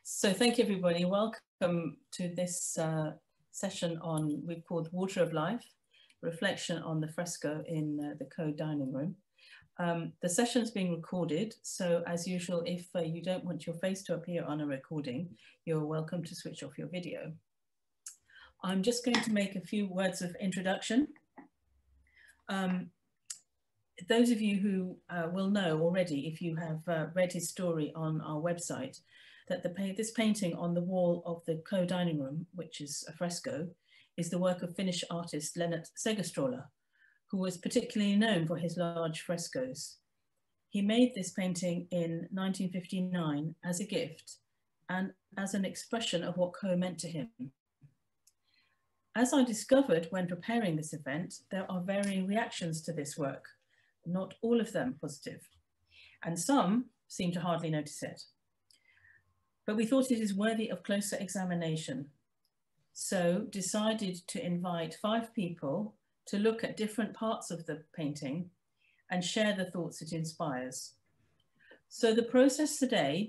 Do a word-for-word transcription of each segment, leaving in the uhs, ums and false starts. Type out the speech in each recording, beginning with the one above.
So thank you, everybody. Welcome to this uh, session on, we've called Water of Life, reflection on the fresco in uh, the Caux dining room. Um, the session is being recorded, so as usual, if uh, you don't want your face to appear on a recording, you're welcome to switch off your video. I'm just going to make a few words of introduction. Um, those of you who uh, will know already, if you have uh, read his story on our website, that the pa this painting on the wall of the Caux dining room, which is a fresco, is the work of Finnish artist Lennart Segestrale, who was particularly known for his large frescoes. He made this painting in nineteen fifty-nine as a gift and as an expression of what Caux meant to him. As I discovered when preparing this event, there are varying reactions to this work, not all of them positive, and some seem to hardly notice it. But we thought it is worthy of closer examination, so decided to invite five people to look at different parts of the painting and share the thoughts it inspires. So the process today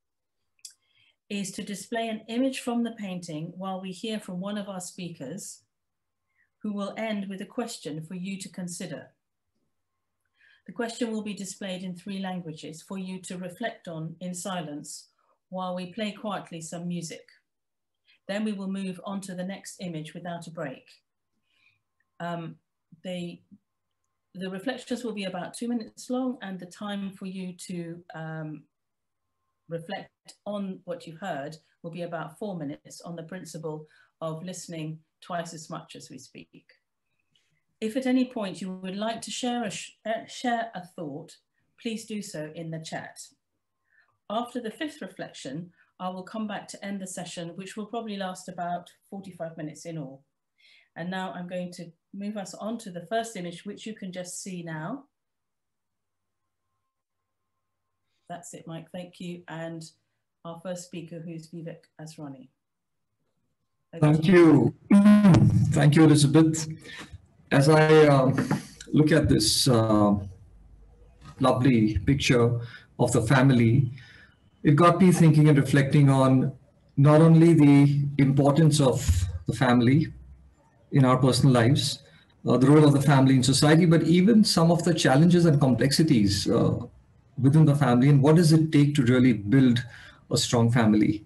is to display an image from the painting while we hear from one of our speakers, who will end with a question for you to consider. The question will be displayed in three languages for you to reflect on in silence while we play quietly some music. Then we will move on to the next image without a break. Um, the, the reflections will be about two minutes long, and the time for you to um, reflect on what you heard will be about four minutes on the principle of listening twice as much as we speak. If at any point you would like to share a, sh uh, share a thought, please do so in the chat. After the fifth reflection, I will come back to end the session, which will probably last about forty-five minutes in all. And now I'm going to move us on to the first image, which you can just see now. That's it, Mike, thank you. And our first speaker, who's Vivek Asrani. Over Thank you. Thank you, Elizabeth. As I uh, look at this uh, lovely picture of the family, it got me thinking and reflecting on not only the importance of the family in our personal lives, uh, the role of the family in society, but even some of the challenges and complexities uh, within the family, and what does it take to really build a strong family.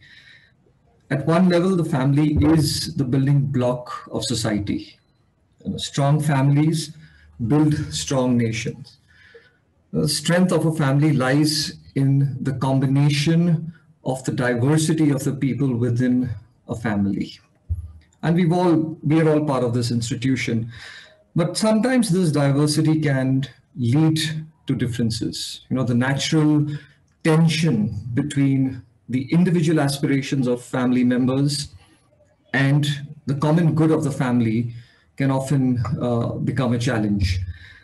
At one level, the family is the building block of society. You know, strong families build strong nations. The strength of a family lies in the combination of the diversity of the people within a family. And we've all, we are all part of this institution. But sometimes this diversity can lead to differences. You know, the natural tension between the individual aspirations of family members and the common good of the family can often uh, become a challenge.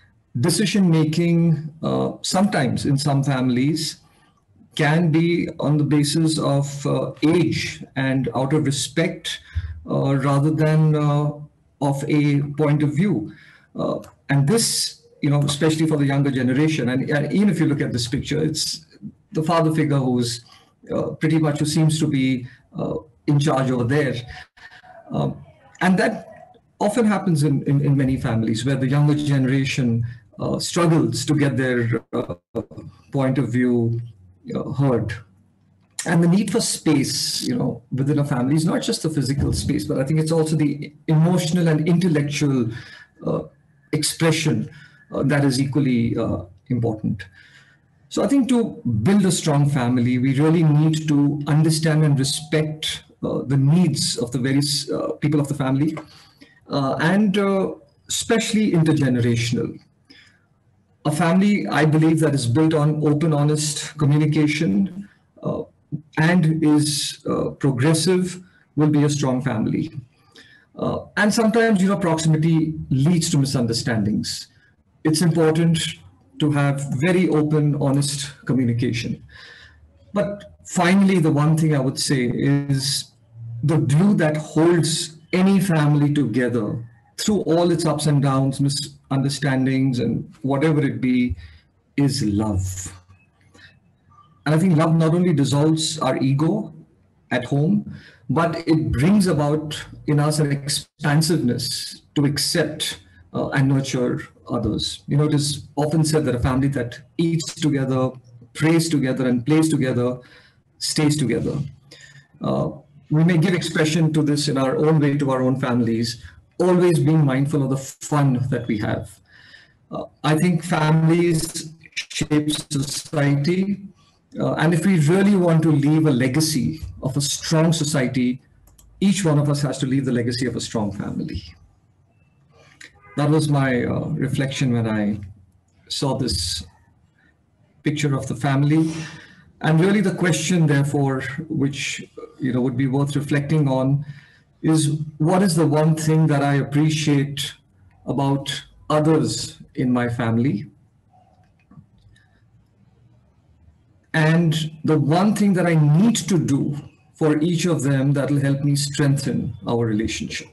Decision-making, uh, sometimes in some families, can be on the basis of uh, age and out of respect uh, rather than uh, of a point of view. Uh, and this, you know, especially for the younger generation, and, and even if you look at this picture, it's the father figure who's uh, pretty much who seems to be uh, in charge over there. Um, and that often happens in, in, in many families where the younger generation uh, struggles to get their uh, point of view you know, heard. And the need for space, you know, within a family is not just the physical space, but I think it's also the emotional and intellectual uh, expression uh, that is equally uh, important. So I think to build a strong family, we really need to understand and respect uh, the needs of the various uh, people of the family, uh, and uh, especially intergenerational. A family, I believe, that is built on open, honest communication uh, and is uh, progressive will be a strong family. Uh, and sometimes, you know, proximity leads to misunderstandings. It's important to have very open, honest communication. But finally, the one thing I would say is the glue that holds any family together through all its ups and downs, misunderstandings, and whatever it be, is love. And I think love not only dissolves our ego, at home, but it brings about in us an expansiveness to accept uh, and nurture others. You know, it is often said that a family that eats together, prays together, and plays together stays together. Uh, we may give expression to this in our own way to our own families, always being mindful of the fun that we have. Uh, I think families shape society. Uh, and if we really want to leave a legacy of a strong society, each one of us has to leave the legacy of a strong family. That was my uh, reflection when I saw this picture of the family. And really the question, therefore, which you know would be worth reflecting on is, what is the one thing that I appreciate about others in my family? And the one thing that I need to do for each of them that will help me strengthen our relationship.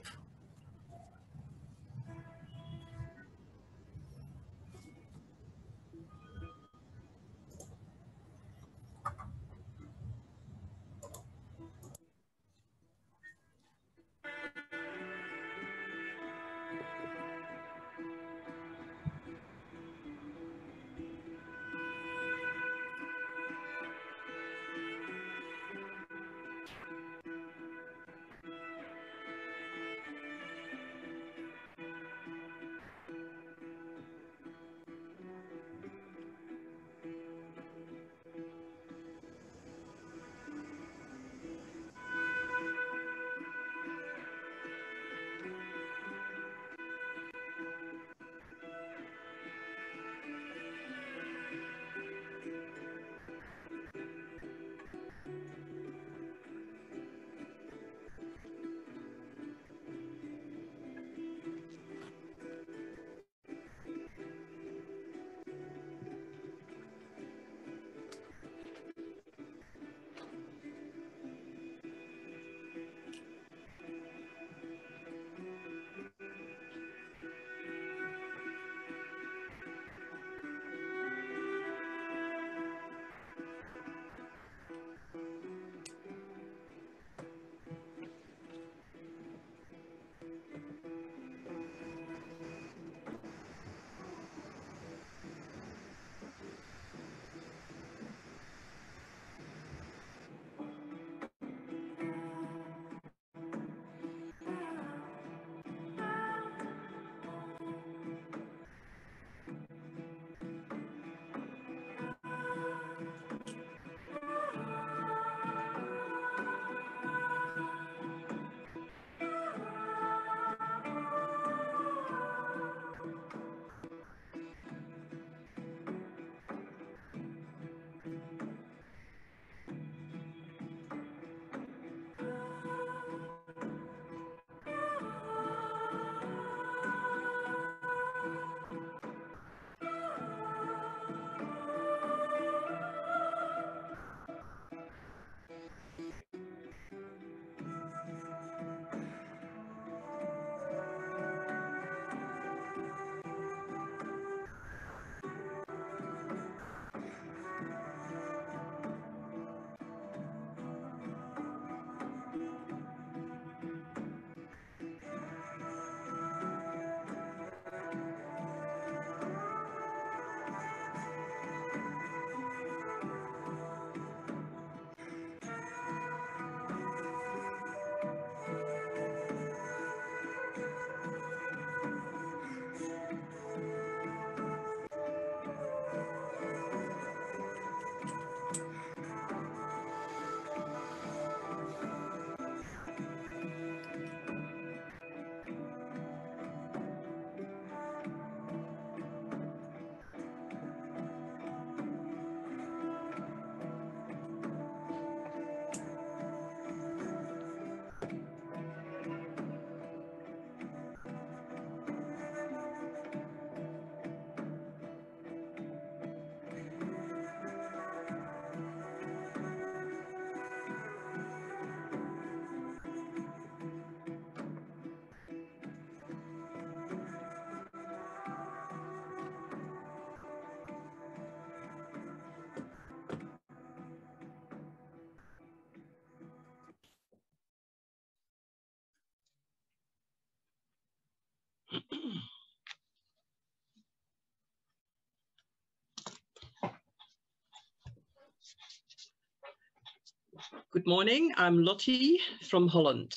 Good morning, I'm Lotty from Holland.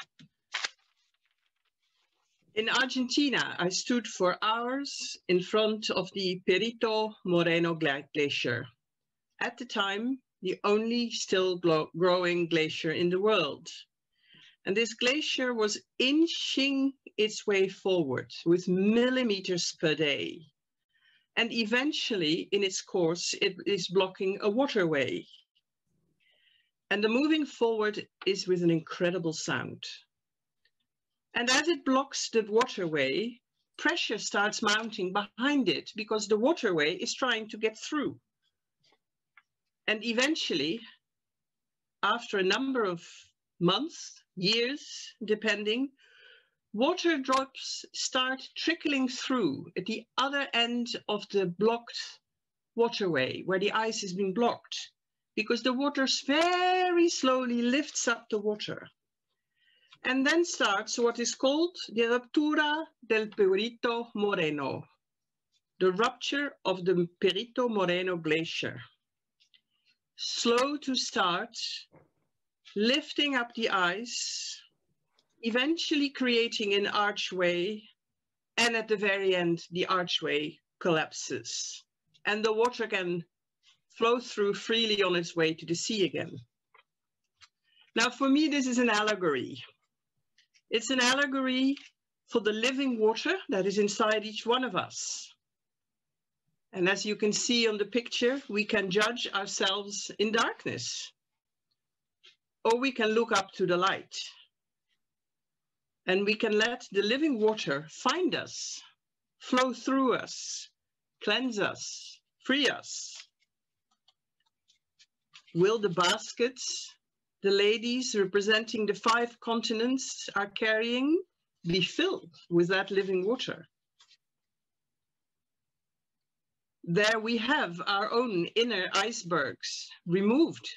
In Argentina, I stood for hours in front of the Perito Moreno glacier. At the time, the only still growing glacier in the world. And this glacier was inching its way forward with millimeters per day. And eventually, in its course, it is blocking a waterway. And the moving forward is with an incredible sound. And as it blocks the waterway, pressure starts mounting behind it because the waterway is trying to get through. And eventually, after a number of months, years, depending, water drops start trickling through at the other end of the blocked waterway where the ice has been blocked, because the water very slowly lifts up the water. And then starts what is called the ruptura del Perito Moreno, the rupture of the Perito Moreno glacier. Slow to start, lifting up the ice, eventually creating an archway, and at the very end, the archway collapses, and the water can flow through freely on its way to the sea again. Now, for me, this is an allegory. It's an allegory for the living water that is inside each one of us. And as you can see on the picture, we can judge ourselves in darkness, or we can look up to the light. And we can let the living water find us, flow through us, cleanse us, free us. Will the baskets the ladies representing the five continents are carrying be filled with that living water? There we have our own inner icebergs removed.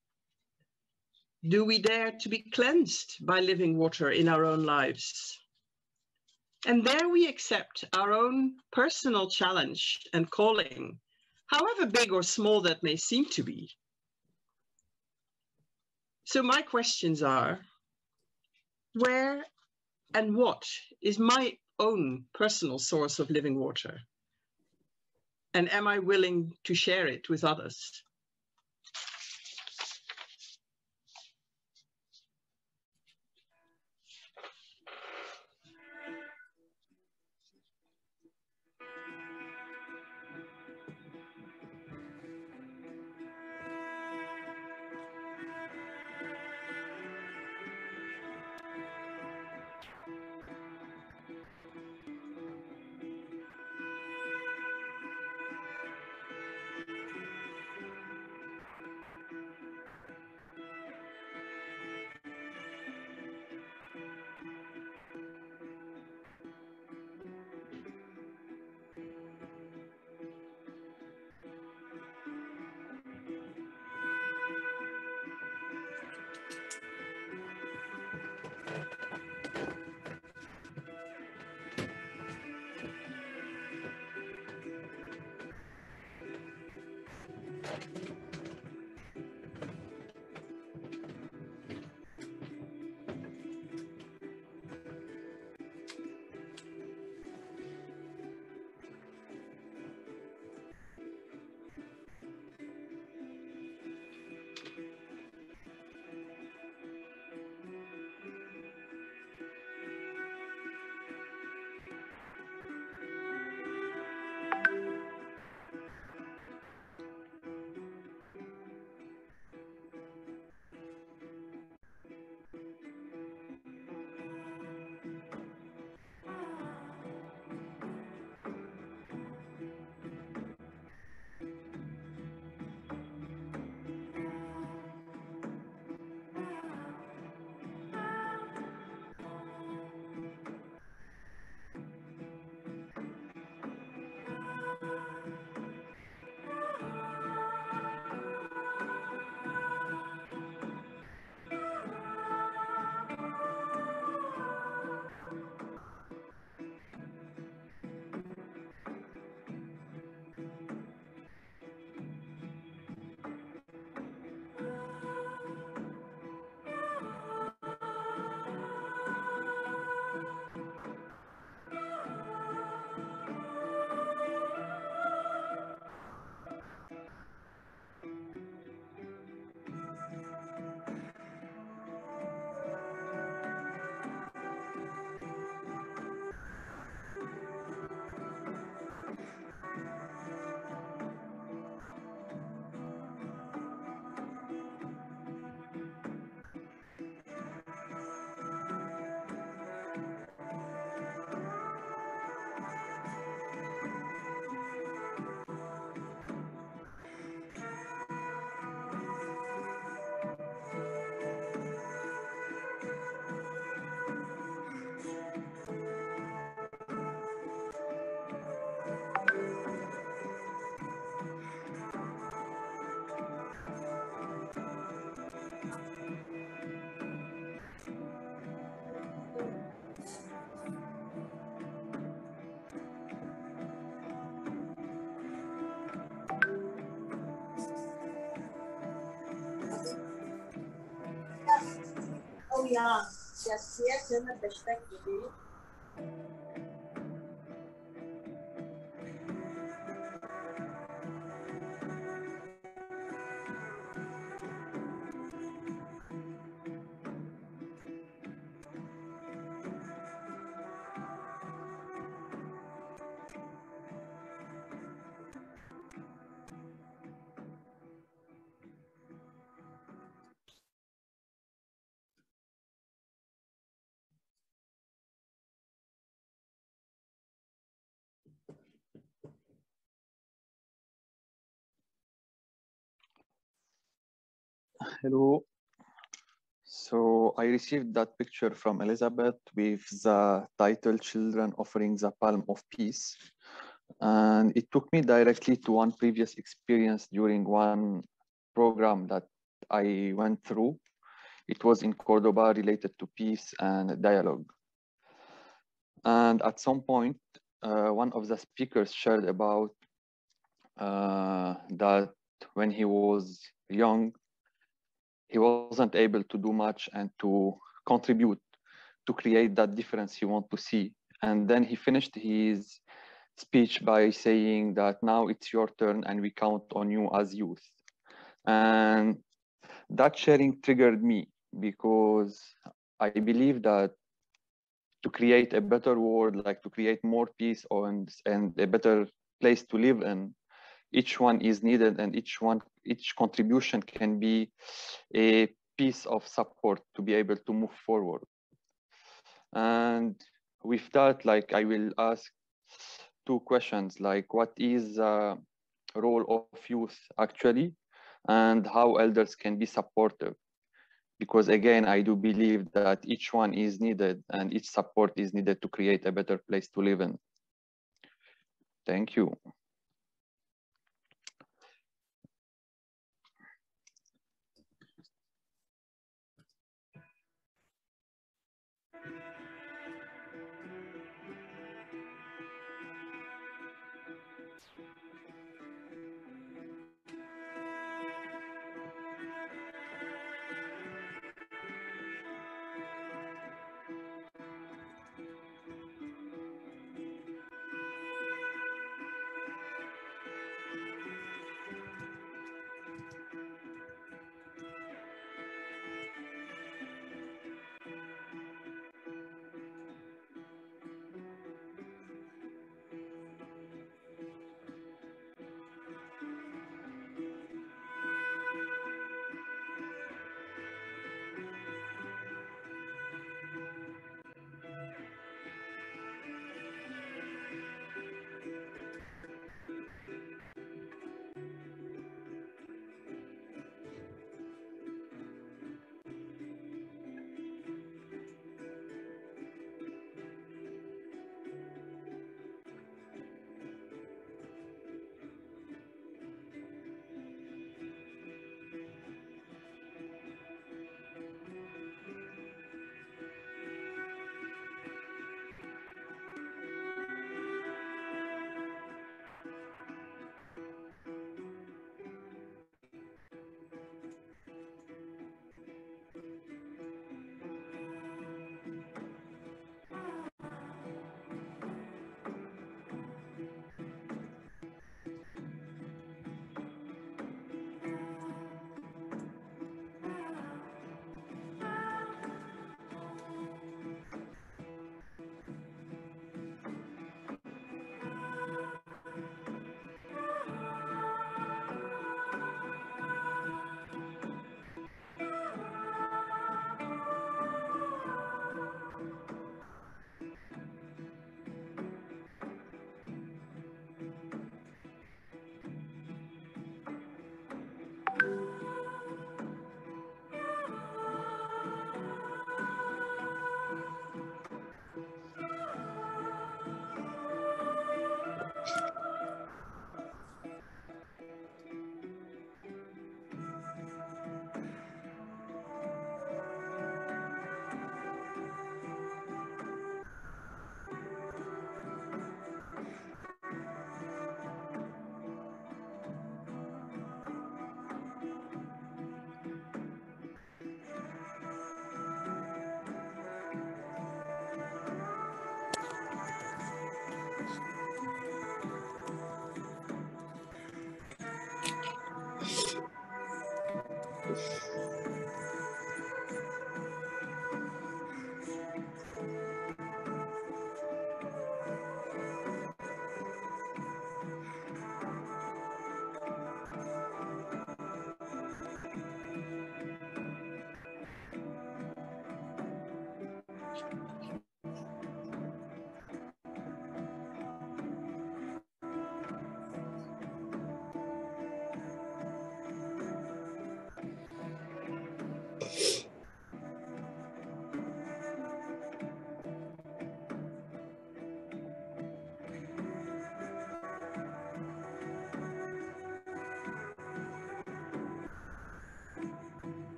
Do we dare to be cleansed by living water in our own lives? And there we accept our own personal challenge and calling, however big or small that may seem to be. So my questions are, where and what is my own personal source of living water? And am I willing to share it with others? young. شخصيتهم بشتكي Hello. So I received that picture from Elizabeth with the title Children Offering the Palm of Peace. And it took me directly to one previous experience during one program that I went through. It was in Cordoba related to peace and dialogue. And at some point, uh, one of the speakers shared about uh, that when he was young, he wasn't able to do much and to contribute to create that difference he wants to see. And then he finished his speech by saying that now it's your turn and we count on you as youth. And that sharing triggered me because I believe that to create a better world, like to create more peace and, and a better place to live in, each one is needed and each one, each contribution can be a piece of support to be able to move forward. And with that, like I will ask two questions, like what is the role of youth actually, and how elders can be supportive? Because again, I do believe that each one is needed and each support is needed to create a better place to live in. Thank you.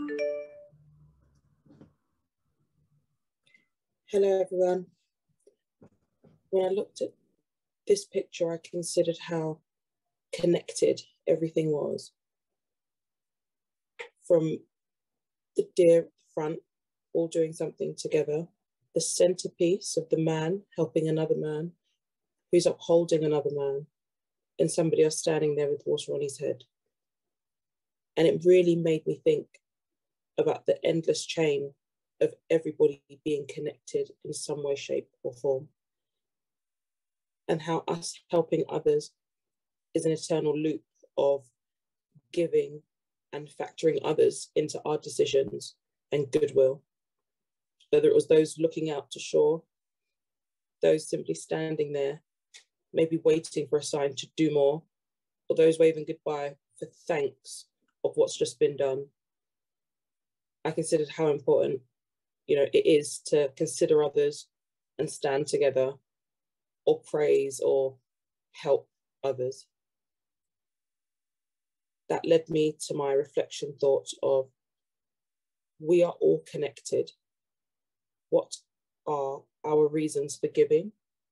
Hello everyone. When I looked at this picture, I considered how connected everything was. From the deer at the front, all doing something together, the centerpiece of the man helping another man who's upholding another man, and somebody else standing there with water on his head. And it really made me think about the endless chain of everybody being connected in some way, shape or form. And how us helping others is an eternal loop of giving and factoring others into our decisions and goodwill. Whether it was those looking out to shore, those simply standing there, maybe waiting for a sign to do more, or those waving goodbye for thanks of what's just been done. I considered how important, you know, it is to consider others and stand together, or praise or help others. That led me to my reflection thought of, we are all connected. What are our reasons for giving?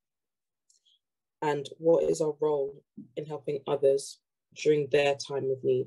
And what is our role in helping others during their time of need?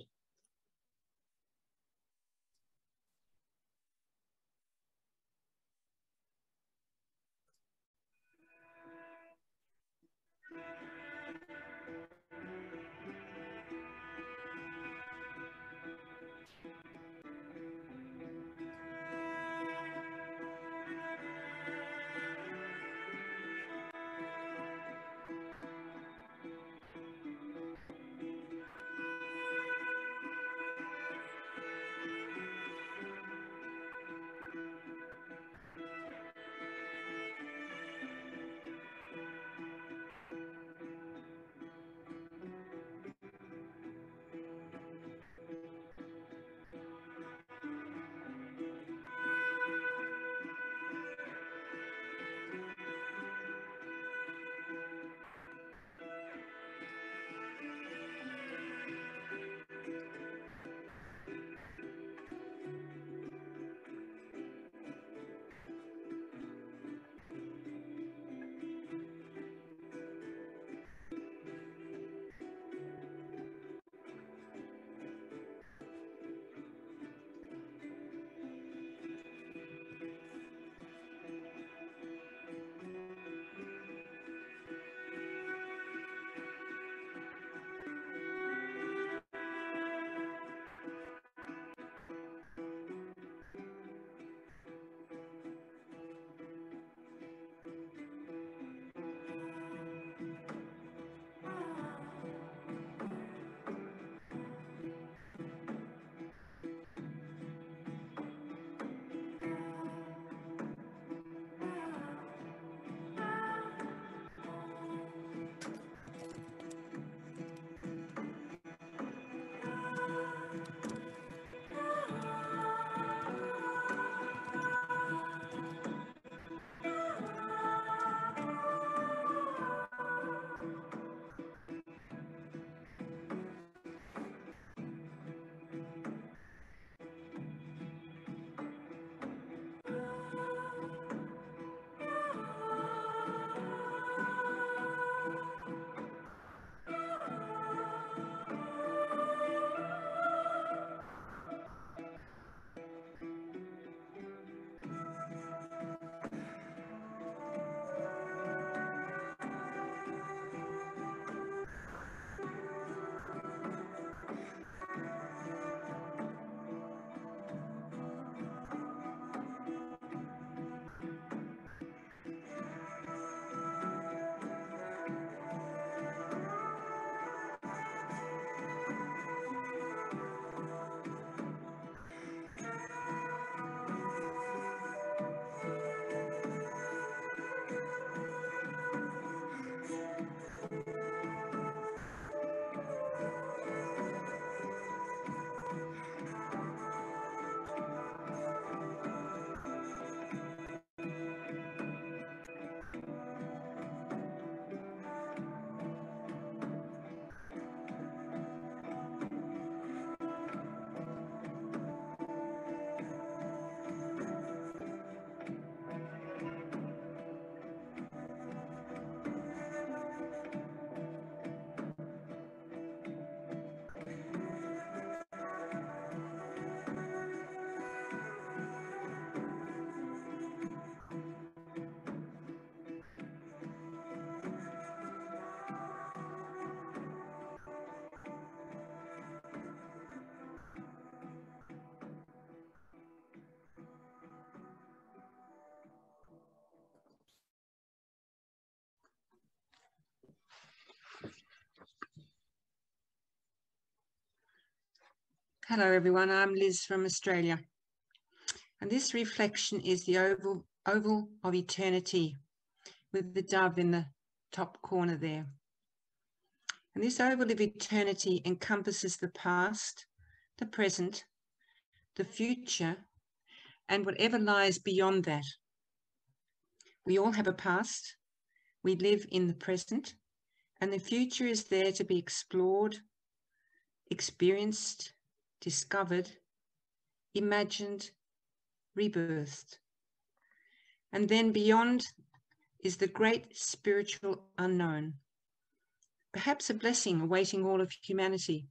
Hello everyone, I'm Liz from Australia. And this reflection is the oval, oval of eternity with the dove in the top corner there. And this oval of eternity encompasses the past, the present, the future, and whatever lies beyond that. We all have a past, we live in the present, and the future is there to be explored, experienced, discovered, imagined, rebirthed. And then beyond is the great spiritual unknown, perhaps a blessing awaiting all of humanity.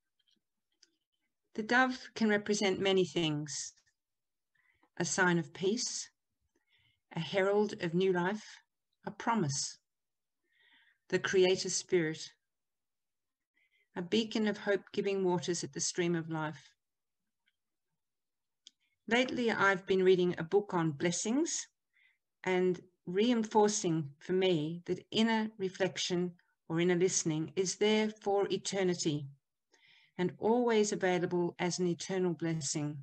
The dove can represent many things: a sign of peace, a herald of new life, a promise, the creator spirit, a beacon of hope-giving waters at the stream of life. Lately, I've been reading a book on blessings and reinforcing for me that inner reflection or inner listening is there for eternity and always available as an eternal blessing.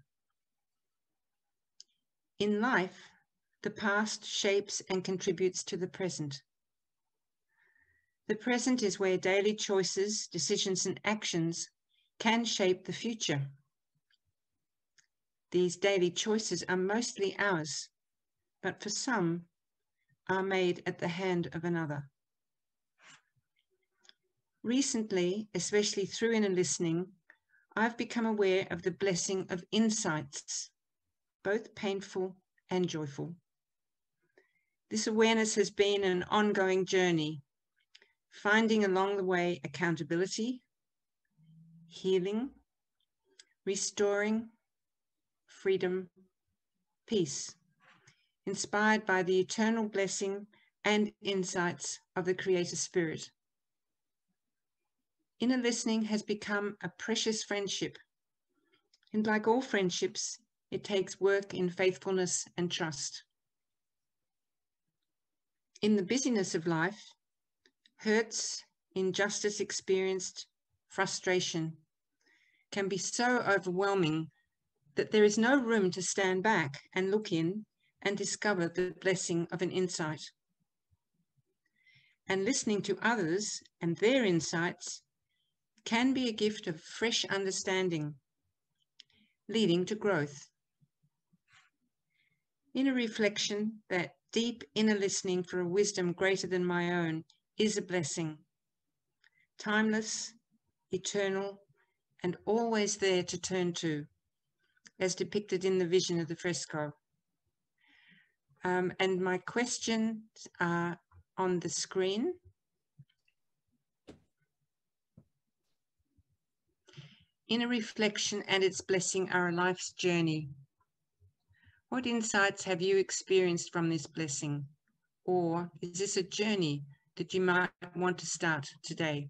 In life, the past shapes and contributes to the present. The present is where daily choices, decisions, and actions can shape the future. These daily choices are mostly ours, but for some are made at the hand of another. Recently, especially through inner listening, I've become aware of the blessing of insights, both painful and joyful. This awareness has been an ongoing journey, finding along the way accountability, healing, restoring, freedom, peace, inspired by the eternal blessing and insights of the Creator Spirit. Inner listening has become a precious friendship, and like all friendships, it takes work in faithfulness and trust. In the busyness of life, hurts, injustice experienced, frustration can be so overwhelming that there is no room to stand back and look in and discover the blessing of an insight. And listening to others and their insights can be a gift of fresh understanding, leading to growth. Inner reflection, that deep inner listening for a wisdom greater than my own, is a blessing, timeless, eternal, and always there to turn to, as depicted in the vision of the fresco. Um, and my questions are on the screen. Inner reflection and its blessing are a life's journey. What insights have you experienced from this blessing? Or is this a journey that you might want to start today?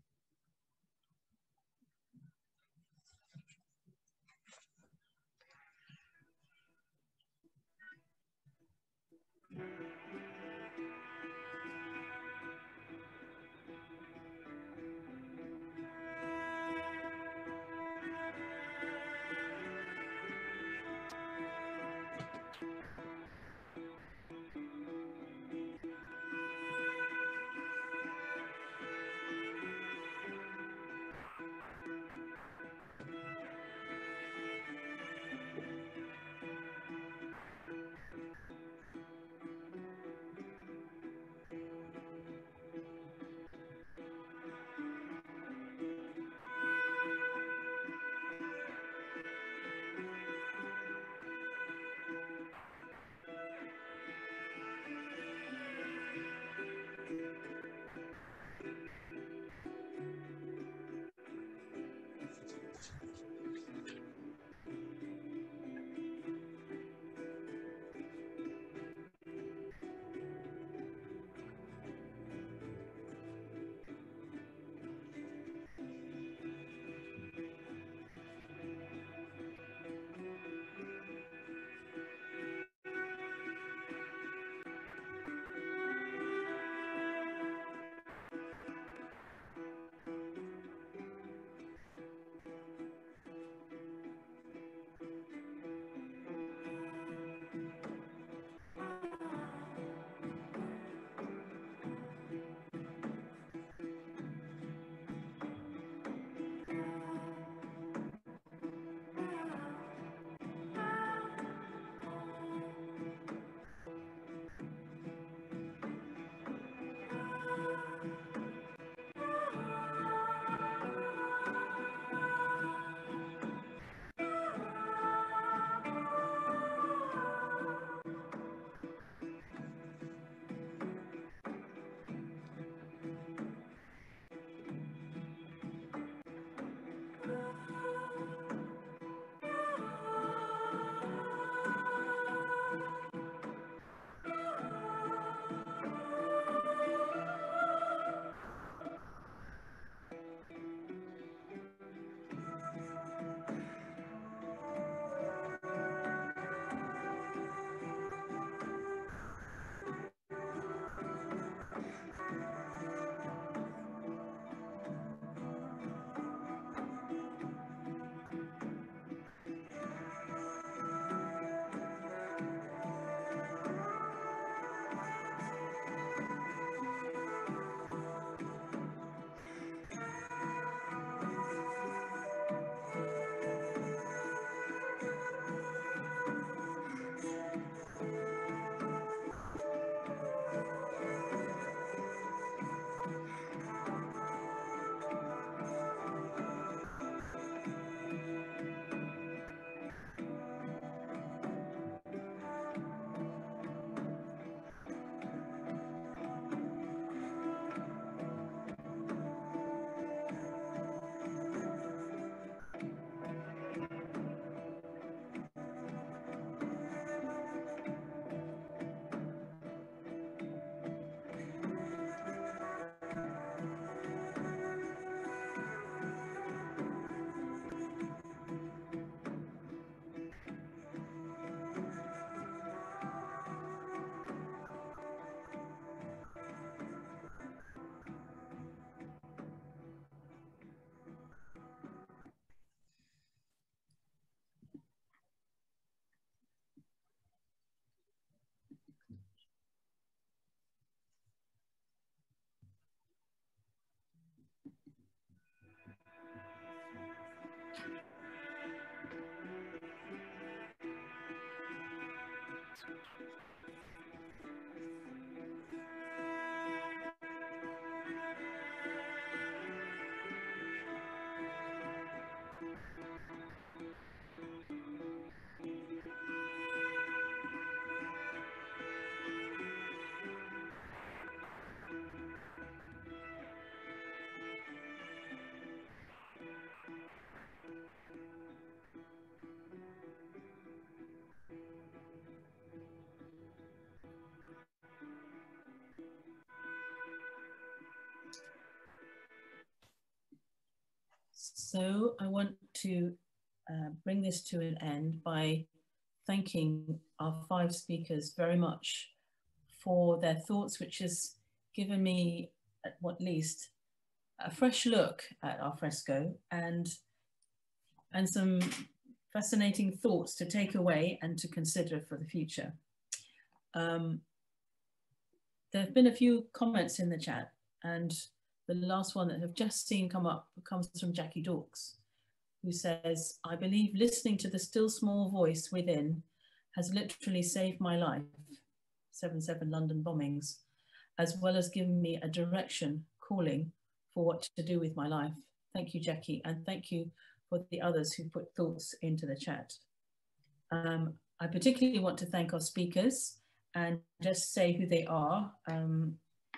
So I want to uh, bring this to an end by thanking our five speakers very much for their thoughts, which has given me, at what least, a fresh look at our fresco and, and some fascinating thoughts to take away and to consider for the future. Um, there have been a few comments in the chat, and the last one that I've just seen come up comes from Jackie Dawkes, who says, I believe listening to the still small voice within has literally saved my life, seven seven London bombings, as well as given me a direction, calling for what to do with my life. Thank you, Jackie, and thank you for the others who put thoughts into the chat. Um, I particularly want to thank our speakers and just say who they are. Um,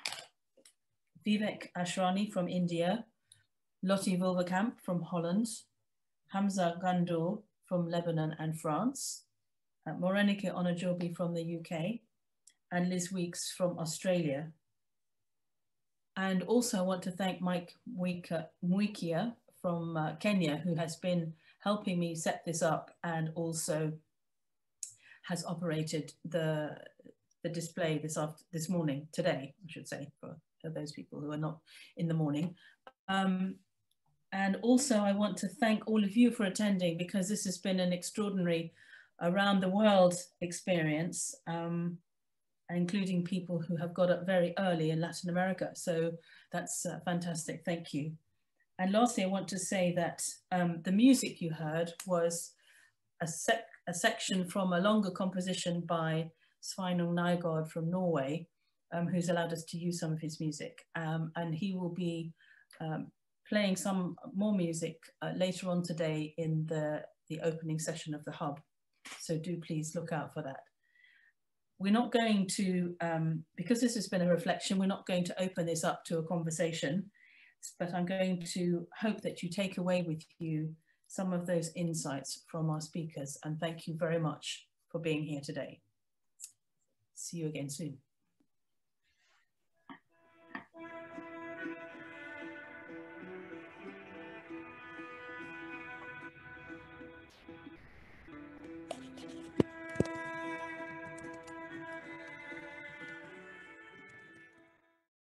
Vivek Asrani from India, Lotty Wolverkamp from Holland, Hamza Ghandour from Lebanon and France, uh, Morenike Onajobi from the U K, and Liz Weeks from Australia. And also I want to thank Mike Mwikia from uh, Kenya, who has been helping me set this up and also has operated the, the display this, after, this morning, today, I should say, for, for those people who are not in the morning. Um, and also I want to thank all of you for attending, because this has been an extraordinary around the world experience, um, including people who have got up very early in Latin America. So that's uh, fantastic, thank you. And lastly, I want to say that um, the music you heard was a, sec a section from a longer composition by Sveinung Nygaard from Norway, um, who's allowed us to use some of his music. Um, and he will be um, playing some more music uh, later on today in the, the opening session of the Hub. So do please look out for that. We're not going to, um, because this has been a reflection, we're not going to open this up to a conversation, but I'm going to hope that you take away with you some of those insights from our speakers, and thank you very much for being here today. See you again soon.